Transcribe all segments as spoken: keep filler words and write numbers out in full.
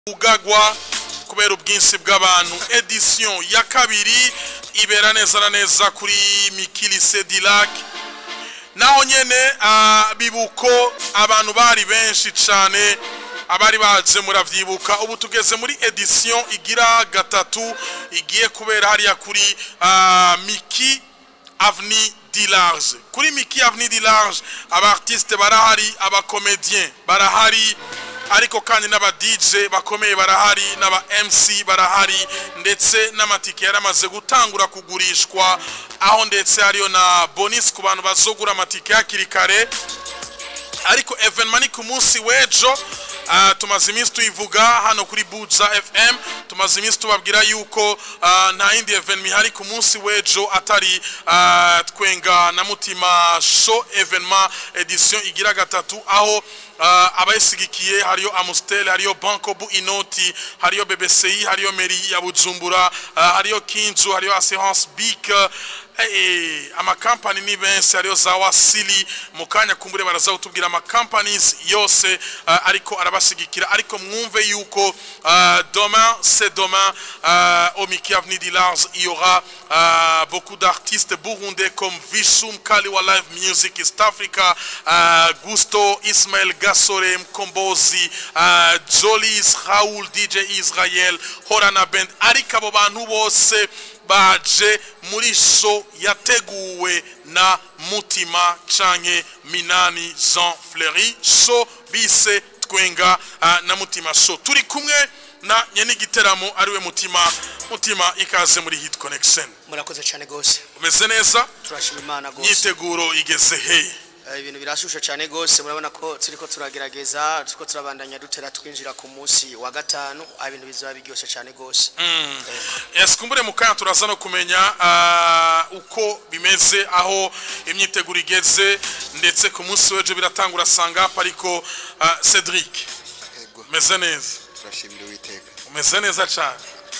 ugagwa kubera ubwinshi bw'abantu edition ya kabiri ibera neza na neza kuri Mikilise Dilac naho nyene uh, bibuko abantu bari benshi cyane abari baje muravyibuka ubu tugeze muri edition igira gatatu igiye kubera hariya kuri uh, Miki Avenue du Large kuri Miki Avenue du Large aba artiste barahari aba comédien barahari ariko kandi n'aba D J bakomeye barahari n'aba M C barahari ndetse n'amatike yaramaze gutangura kugurishwa aho ndetse hariyo na bonus ku bantu bazogura amatike hakiri kare ariko evenement ni ku munsi wejo. Uh, tumaze iminsi tuyivuga hano kuri Buja F M tumaze iminsi tubabwira yuko uh, nta indi evenement ihari ku munsi wejo atari uh, twenga na mutima show evenement edition igira gatatu aho uh, abayisigikiye hariyo Amustel hariyo Banco Bu Inoti hariyo B B C I hariyo Meri ya Bujumbura uh, hariyo Kinzu hariyo Assurance Bik eh ama company ni benshi hariyo za Wasili mukanya kumbure baraza utubwira ama companies yose uh, ariko arabashigikira ariko mwumve yuko uh, demain c'est demain uh, au Miki Avenue du Large il y aura uh, beaucoup d'artistes burundais comme Vishum Kaliwa Live Music East Africa uh, Gusto Ismail Gasore Mkombozi uh, Jolis Raoul D J Israel Horana Band ariko abo bantu bose baje muri show yateguwe na Mutima canke Minani Jean Fleury show bise twenga uh, na Mutima show turi kumwe na nyene giteramo ariwe Mutima Mutima ikaze muri Hit Connection. Murakoze cyane gose. Umeze neza? Turashima Imana gose. Yiteguro igeze he? Ibintu birashusha cyane gose murabona ko turiko turagerageza turiko turabandanya dutera twinjira ku munsi wa gatanu ibintu bizaba bigyoshe cyane gose. Mm. Yes kumbure mukanya turaza no kumenya uh, uko bimeze aho imyiteguro igeze ndetse ku munsi weje biratangura sanga ariko uh, Cedric. Ego. Meze neza. Turashimira Uwiteka. Umeze neza cyane.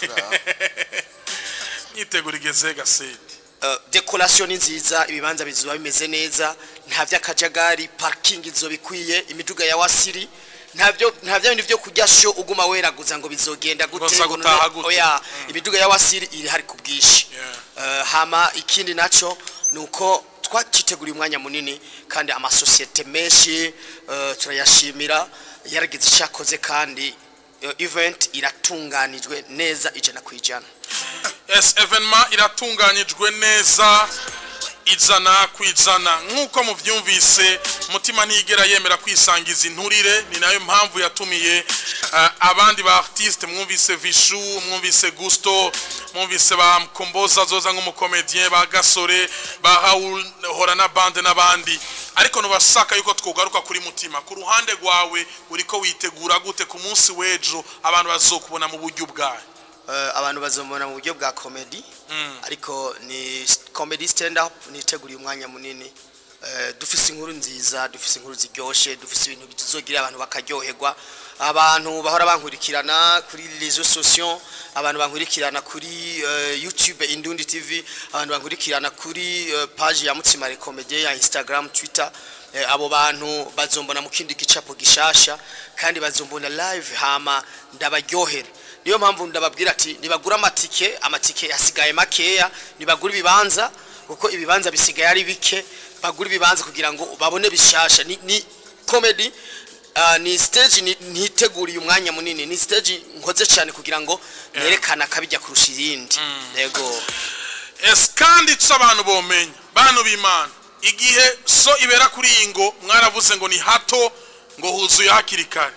Imyiteguro igeze gasete. Uh, decoration nziza ibibanza bizuba bimeze neza nta vyakajagari parking izo bikwiye imiduga ya Wasiri ntavyo ntavyo ibintu byo kujya show uguma weraguza ngo bizogenda gute oya mm. Imiduga ya Wasiri iri hari kubwishi yeah. uh, hama ikindi naco nuko twakitegura umwanya munini kandi ama societe menshi uh, turayashimira yaragize cyakoze kandi uh, event iratunganijwe neza ijana kwijana. Yes, evenement iratunganyijwe neza ijana kwijana nkuko muvyumvise Mutima ntigera yemera kwisangiza inturire ni nayo mpamvu yatumiye uh, abandi ba artiste mwumvise Vishu mwumvise Gusto mwumvise ba Mkomboza zoza nk'umukomedien ba Gasore ba Raoul Horana Band n'abandi ariko nubashaka yuko twogaruka kuri Mutima ku ruhande rwawe uriko witegura gute ku munsi wejo abantu bazokubona mu buryo bwawe? Uh, abantu bazomona mu buryo bwa comedy mm. Ariko ni comedy stand up niteguriye umwanya munini uh, dufise inkuru nziza dufise inkuru ziryoshe dufise ibintu bizogira abantu bakaryoherwa abantu bahora bankurikirana kuri réseaux sociaux abantu bankurikirana kuri uh, YouTube Indundi T V abantu bankurikirana kuri uh, page ya Mutima Comedy ya Instagram Twitter uh, abo bantu bazombona mu kindi gicapo gishasha kandi bazombona live hama ndabaryohera niyo mpamvu ndababwira ati nibagura amatike amatike yasigaye makeya nibagura ibibanza kuko ibibanza bisigaye ari bike bagura ibibanza kugira ngo babone bishasha ni, ni comedy uh, ni stage niteguriye ni umwanya munini ni stage nkoze cyane kugira ngo yeah. Nerekana kabijya kurusha irindi yego mm. Es kandi c'abantu bomenya bantu b'Imana igihe so ibera kuri ingo mwaravuze ngo ni hato ngo huzuye hakiri kare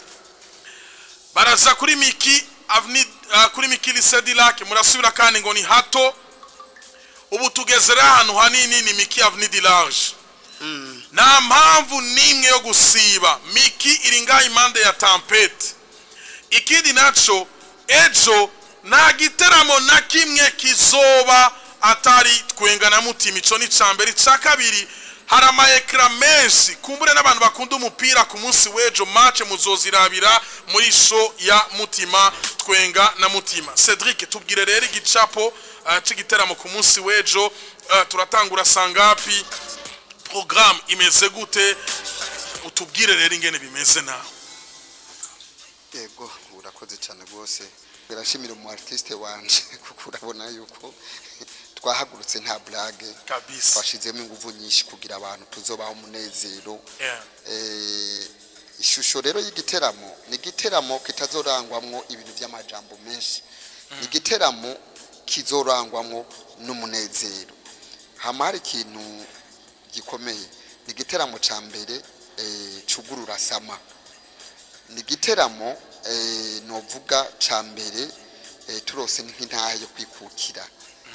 baraza kuri Miki Avenue uh, kuri Mikilise Dilac murasubira kandi ngo ni hato ubu tugezera hano hanini ni Miki Avenue du Large mm. Na mpamvu nimwe yo gusiba Miki iringa imande ya Tempete ikindi naco ejo na giteramo na kimwe kizoba atari twenga na Mutima ico ni cambere ca kabiri hari ama ekra menshi kumbure n'abantu bakunda umupira ku munsi wejo match muzozirabira muri show ya Mutima twenga na Mutima. Cedric tubwire rero igicapo uh, c'igiteramo ku munsi wejo uh, turatangura sangapi programme imeze gute utubwire rero ingene bimeze nawe? Yego urakoze cyane rwose birashimira umu artiste wanje kuko urabona yuko twahagurutse nta blague kabisa twashizemo ingufu nyinshi kugira abantu tuzobaho umunezero yeah. eh ishusho rero y'igiteramo ni igiteramo kitazorangwamwo ibintu by'amajambo menshi mm. igiteramo kizorangwamwo n'umunezero hamari ikintu gikomeye ni igiteramo ca mbere eh cugurura sama ni igiteramo eh novuga ca mbere eh turose nk'intahe yo kwikukira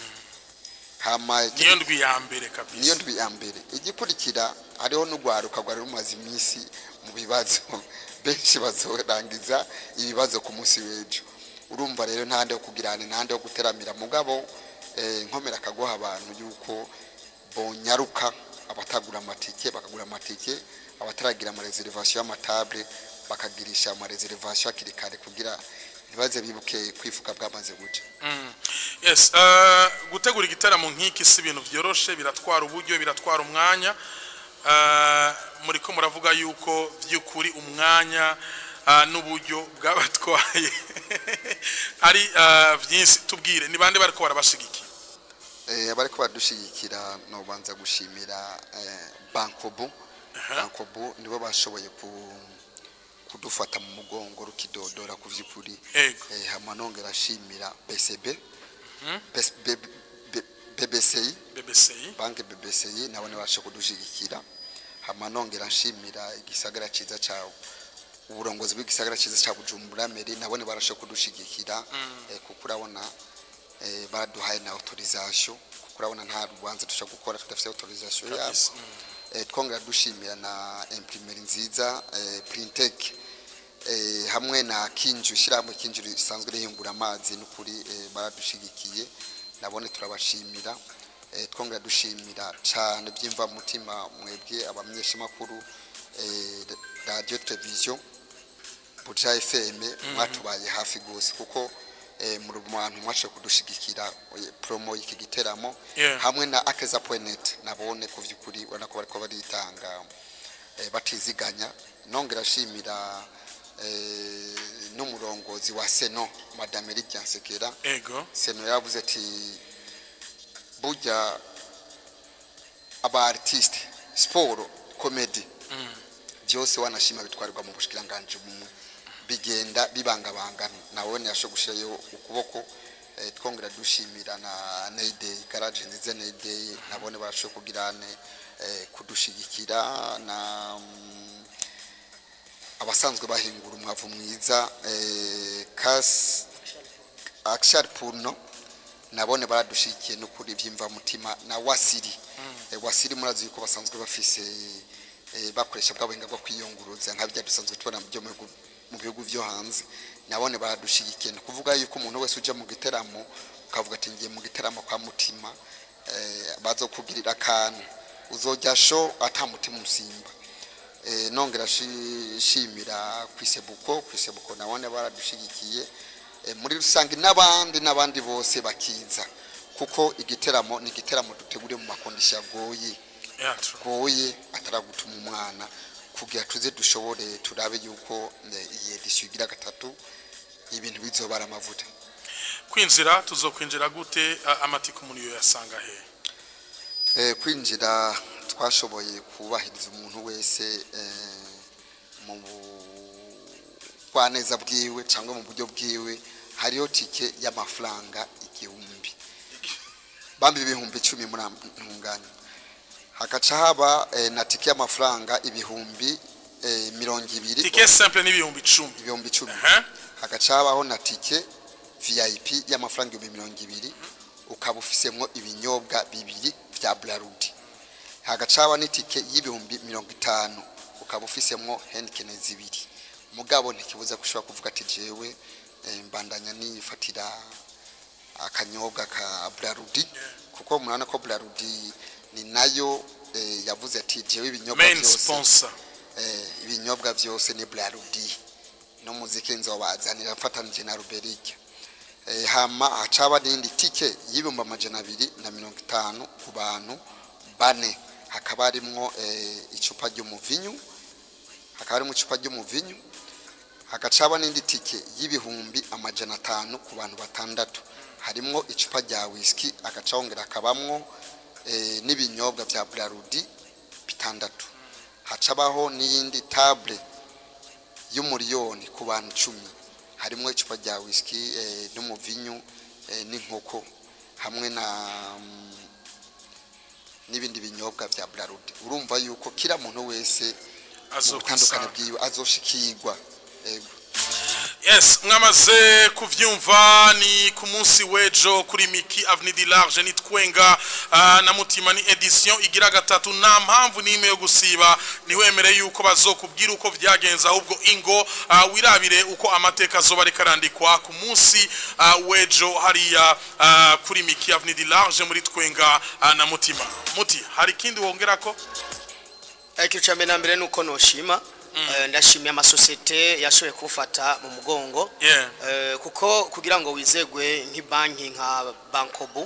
hama niyo ndwi ya mbere kabisa niyo ndwi ya mbere igikurikira hariho n'ugwaruka gwari rumaze iminsi mu bibazo benshi bazorangiza ibibazo ku munsi w'ejo urumva rero ntande yo kugirana ntande yo guteramira mugabo eh nkomera kagoha abantu yuko bonyaruka abatagura amatike bakagura amatike abataragira ama reservation y'amatable bakagirisha ama reservation akirikare kugira nibaze bibuke kwifuka bwamaze guje mm. yes uh, gutegura igitaramo nk'iki si ibintu byoroshe biratwara uburyo biratwara umwanya uh, muri ko muravuga yuko by'ukuri umwanya uh, n'uburyo bwabatwaye ari uh, byinshi tubwire ni bande bariko barabashigiki eh bariko badushigikira no banza gushimira eh, Bankobo uh -huh. Bankobo nibo bashoboye ku kudufata mu mugongo rukidodora kuvyukuri eh hama nongera shimira B C B mhm B B C I B B C I banke B B C I nabone basho kudushigikira hama nongera nshimira igisagara ciza cawo uburongozi bw'igisagara ciza ca Bujumbura Meri nabone barasho kudushigikira kuko urabona baduhaye na autorisation kuko urabona nta rubanza tusha gukora tudafite autorisation yabo eh twongera dushimira na imprimerie nziza eh Printec eh hamwe na Kinju shiramo Kinju risanzwe rihingura amazi n'ukuri eh, baradushigikiye nabone turabashimira eh twongera dushimira cyane byimva mutima mwebwe abamenyesha makuru eh radio television Buja F M mwatubaye hafi gose kuko eh muri bantu mwaje kudushigikira promo y'iki giteramo yeah. hamwe na akeza point net nabone kuvyukuri wana ko bariko baritanga eh, batiziganya nongera shimira eh n'umurongozi wa Seno Madame Lydia Nsekera ego Seno yavuze ati burya aba artiste sport comedy mm. byose wanashima bitwarirwa mu bushikiranganje bumwe bigenda bibangabangana nabone yasho gushirayo ukuboko eh, twongera dushimira na Neyday garage nziza Neyday nabone barasho kugirane eh, kudushigikira na um, abasanzwe bahingura umwavu mwiza eh, kas Action Puno nabone baradushikiye no kuri vyimva mutima na Wasiri mm. eh, Wasiri murazi yuko basanzwe bafise eh, bakoresha bwabenga bwo kwiyunguruza nkabya dusanzwe tubona byo mu bihugu byo hanze nabone baradushigikiye kuvuga yuko umuntu wese uje mu giteramo ukavuga ati ngiye mu giteramo kwa mutima eh bazokugirira kantu uzojya show atamutima musimba eh nongera shimira kwisebuko kwisebuko nabone baradushigikiye eh, muri rusangi nabandi nabandi bose bakiza kuko igiteramo ni igiteramo dutegure mu makondisha goyi goyi ataragutuma umwana kugira tuze dushobore turabe yuko iye disugira gatatu ibintu bizobara amavuta kwinjira tuzokwinjira gute amatiko muri yo yasanga he eh kwinjira twashoboye kubahiriza umuntu wese eh mu kwaneza bwiwe cyangwa mu buryo bwiwe hariyo tike y'amafaranga igihumbi bambi ibihumbi icumi muri ntunganya hakaca haba eh, na tike y'amafaranga ibihumbi eh, mirongo ibiri tike simple ni ibihumbi icumi ibihumbi icumi uh -huh. hakaca habaho na tike V I P y'amafaranga ibihumbi mirongo ibiri uh -huh. ukaba ufisemwo ibinyobwa bibiri bya Blarudi hagaca haba n'itike y'ibihumbi mirongo itanu ukaba ufisemwo Heineken zibiri mugabo ntikibuza gushobora kuvuga ati jewe eh, mbandanya nifatira akanyobwa ka Blarudi kuko murana ko Blarudi ni nayo eh, yavuze ati jewe ibinyobwa byose eh ibinyobwa byose ni Blarudi no muziki nzobazanira mfatanije na Ruberike eh hama acaba n'indi tike y'ibihumbi amajana abiri na mirongo itanu ku bantu bane hakaba harimo eh, icupa ry'umuvinyu hakaba harimo icupa ry'umuvinyu hagacaba n'indi tike y'ibihumbi amajana atanu ku bantu batandatu harimo icupa rya whisky agacawongera akabamwo e, n'ibinyobwa bya Brarudi bitandatu hacabaho n'iyindi table y'umuriyoni ku bantu cumi harimo icupa rya whisky e, n'umuvinyu e, n'inkoko hamwe na mm, n'ibindi binyobwa bya Brarudi urumva yuko kila muntu wese azokutandukana bwiwe azoshikirwa ego. Yes, mwamaze kuvyumva ni ku munsi wejo kuri Miki Avenue du Large ni Twenga uh, na Mutima ni edition igira gatatu nta mpamvu n'ime yo gusiba ni wemere yuko bazokubwira uko vyagenze ahubwo ingo uh, wirabire uko amateka azoba rekarandikwa ku munsi uh, wejo hariya uh, kuri Miki Avenue du Large muri Twenga uh, na Mutima. Muti hari kindi wongerako? Icyo cyane nambere nuko noshima Uh, ndashimiye amasosiyete yashoboye kufata mu mugongo yeah. uh, kuko kugira ngo wizegwe nk'ibanki nka Bankobu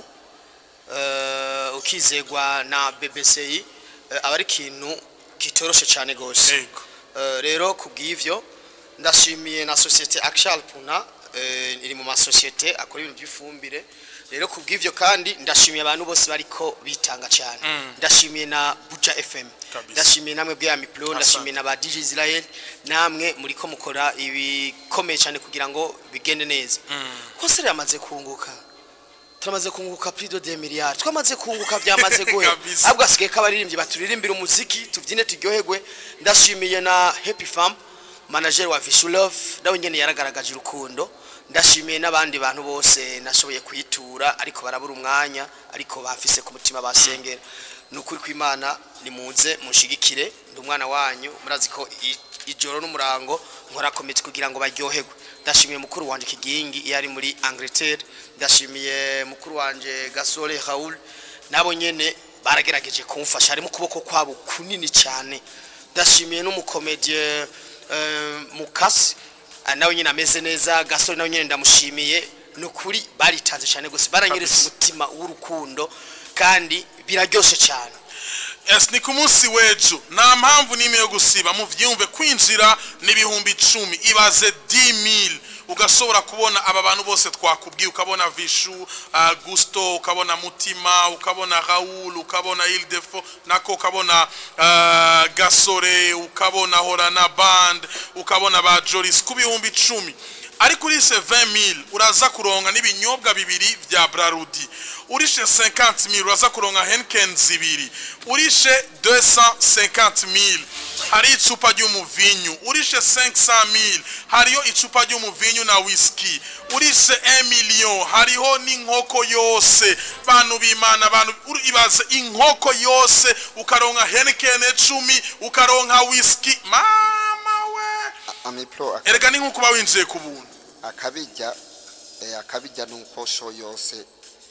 uh, ukizegwa na B B C uh, abari kintu kitoroshe cyane gose uh, rero kubw'ivyo ndashimiye na societe Actual Puna uh, iri mu masosiyete akora ibintu by'ifumbire rero kubw'ivyo kandi ndashimiye abantu bose bariko bitanga cyane mm. ndashimiye na Buja F M ndashimiye namwe bwa Miplo ndashimiye na ba D J Israel namwe muri ko mukora ibikomeye cyane kugira ngo bigende neza mm. kose yamaze kunguka turamaze kunguka plus de deux milliards twamaze kunguka byamaze goye ahubwo asigaye kabaririmbye baturirimbira umuziki tuvyine turyoherwe ndashimiye na Happy Farm manager wa Vishu Love nawe nyene yaragaragaje urukundo ndashimiye n'abandi bantu bose nashoboye kwitura ariko barabura umwanya ariko bafise ku mutima basengera nukuri kw'Imana nimuze mushigikire ndi umwana wanyu murazi ko ijoro n'umurango nkora komite kugira ngo baryoherwe ndashimiye mukuru wanje Kigingi yari muri Angleterre ndashimiye mukuru wanje Gasore Raoul nabo nyene baragerageje kumfasha ari mu kuboko kwabo kunini cyane ndashimiye n'umukomedie uh, Mukasi nawe nyine ameze neza Gasore nawe nyine ndamushimiye nukuri baritanze cyane gose baranyereza umutima w'urukundo kandi biraryoshe cyane. Yes, ni ku munsi wejo nta mpamvu n'ime yo gusiba muvyumve kwinjira n'ibihumbi icumi ibaze dix mille ugashobora kubona aba bantu bose twakubwiye ukabona Vishu uh, Gusto ukabona Mutima ukabona Raoul ukabona Ildefo nako ukabona uh, Gasore ukabona Horana Band ukabona ba Jolis ku bihumbi icumi ari kuri se vingt mille uraza kuronka n'ibinyobwa bibiri vya Brarudi urishe cinquante mille uraza kuronka Henken zibiri urishe deux cent cinquante mille hari icupa ry'umuvinyu urishe cinq cent mille hariyo icupa ry'umuvinyu na whisky urishe un million hariho n'inkoko yose bantu bimana bantu ibaze inkoko yose ukaronka Henken cumi ukaronka whisky mama we Amipro erega ni nkuko bawinjiye ku buntu akabijya eh, akabijya nuko show yose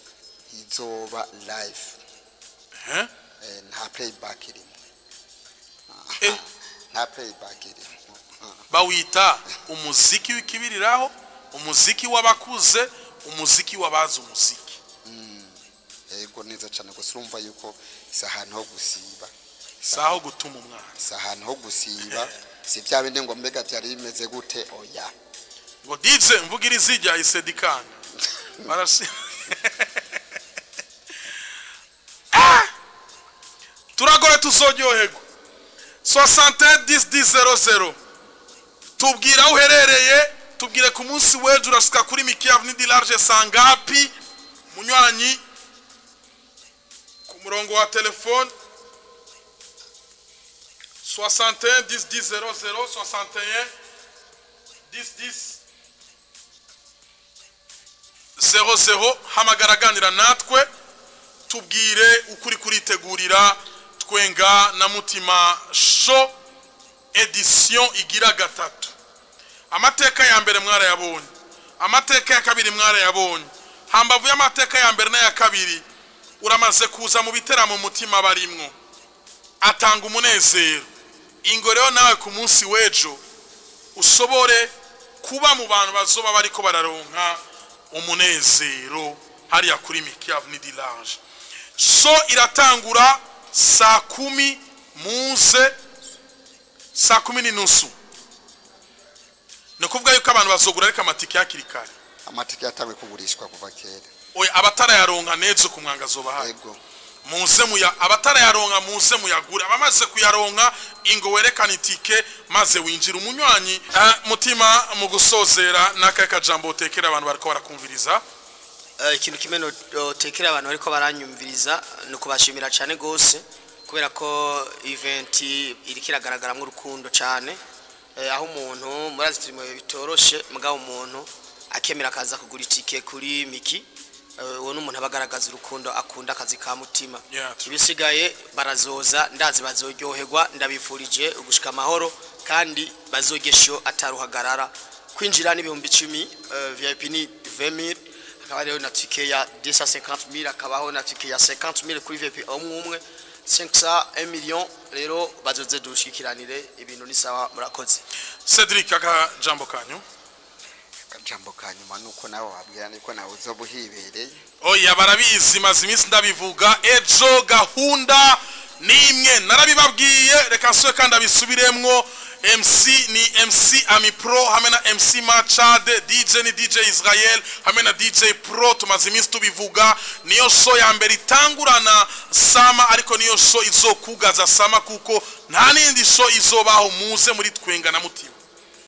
izoba live eh eh, nta playback iri eh nta playback iri bawita umuziki w'ikibiriraho umuziki w'abakuze umuziki wabaza umuziki mm. Ego neza cyane gose urumva yuko isahantu ho gusiba saho gutuma umwana isahantu ho gusiba si bya bindi ngo mbega byari bimeze gute oya ngo dize mvugira izijya isedikana barasi ah turagore tuzoryoherwa soixante dix dix zero zero tubwira uherereye tubwire ku munsi wejo urashika kuri Miki Avenue du Large sangapi munywanyi ku murongo wa telefone soixante et un dix dix zero zero soixante et un dix dix zero zero hamagaraganira natwe tubwire ukuri kuritegurira Twenga na Mutima show edition igira gatatu amateka ya mbere mwara yabonye amateka ya kabiri mwara yabonye hambavu y'amateka ya mbere na ya kabiri uramaze kuza mu biteramo Mutima barimwo atanga umunezero ingo rero nawe ku munsi wejo usobore kuba mu bantu bazoba bariko bararonka umunezero hariya kuri Miki Avenue du Large so iratangura saa kumi muze saa kumi n'inusu no kuvuga yuko abantu bazogura ariko amatike yakiri kare amatike yatawe kugurishwa kuva kera oya abatara yaronka nezo ku mwanga zobahaye yego muze muya abatara yaronka muze muyagura abamaze kuyaronka ingo werekana itike maze winjira umunywanyi uh, mutima mu gusozera nakaka jambo utekera abantu bariko barakumviriza ikintu uh, kimwe no tekera abantu bariko baranyumviriza no kubashimira cyane gose kubera ko event iri kiragaragara mu rukundo cyane uh, aho umuntu murazi turi mu bitoroshe mugabo umuntu akemera akaza kugura itike kuri Miki uwo n'umuntu abagaragaza urukundo akunda akazi ka mutima kibisigaye barazoza ndazi bazoryoherwa ndabifurije ugushika amahoro kandi bazogesho ataruhagarara kwinjira n'ibihumbi icumi V I P ni vingt mille akaba rero na tike ya deux cent cinquante mille akabaho na tike ya cinquante mille kuri V I P umwe umwe cinq cents un million rero bazoze dushikiranire ibintu ni sawa murakoze Cedric aka jambo kanyu jambo kanyuma nuko nawe wabwira niko nawe uzobuhibereye oya barabizi maze iminsi ndabivuga ejo gahunda nimwe narabibabwiye reka nswe kandi abisubiremwo M C ni M C Ami Pro hamwe na M C Machade D J ni D J Israel hamwe na D J Pro tumaze iminsi tubivuga niyo show ya mbere itangurana sama ariko niyo show izokugaza sama kuko nta nindi show izobaho muze muri twenga na mutima